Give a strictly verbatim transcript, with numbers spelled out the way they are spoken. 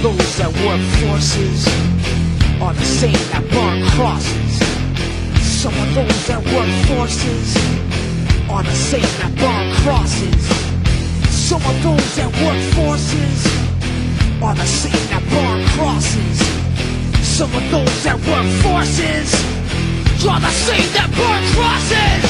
those that work forces are the same that burn crosses. Some of those that work forces are the same that burn crosses. Some of those that work forces are the same that burn crosses. Some of those that work forces are the same that burn crosses.